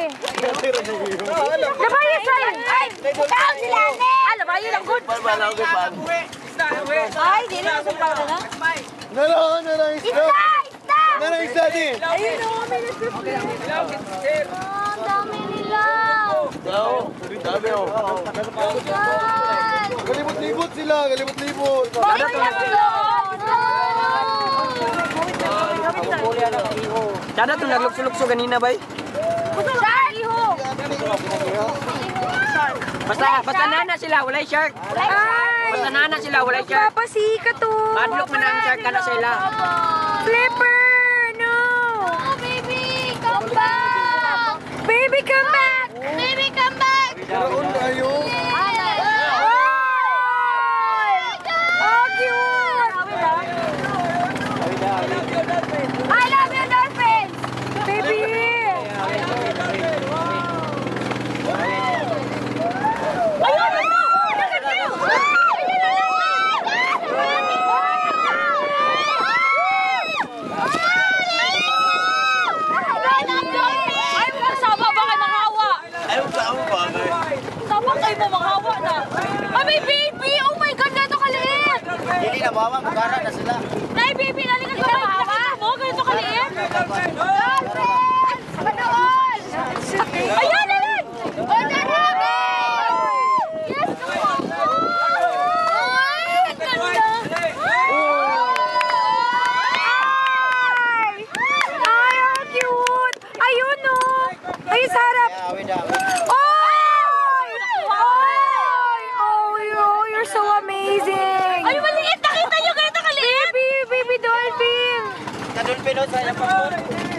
Labayo sa'yo! Ay! Ikaw sila, ne! Ah, labayo lang, good! Ay, di na sa pala na? Narang isda! Narang isda din! Ayun o, may nagpipil. Ang dami nila! Dami o. Galibot-libot sila, galibot-libot. Bakit lang sila? Dada tuh naglukso-lukso ganina bay. Basta nana sila, walay shark. Basta nana sila, walay shark. Papasika to. Madlok man ang shark kana sila. Flipper! No! Oh, baby! Come back! Baby, come back! Baby, come back! Karoon tayo. Oh, cute! I love you, dolphins! Baby! Ayun! Ay, baby! Oh my God, gato kaliit! Hindi na bawang, magkara na sila. Ay, baby, nalikan ka na hawa mo? Ganito kaliit? Dolphins! Panoon! Ayun, alin! O, darami! Yes, kumako! Ay, ang ganda! Ay, ang cute! Ayun, no! Ayun, sa harap! So amazing! Ay, maliit! Nakita nyo ganito kaliit! Baby dolphin! Sa dolphin o, sa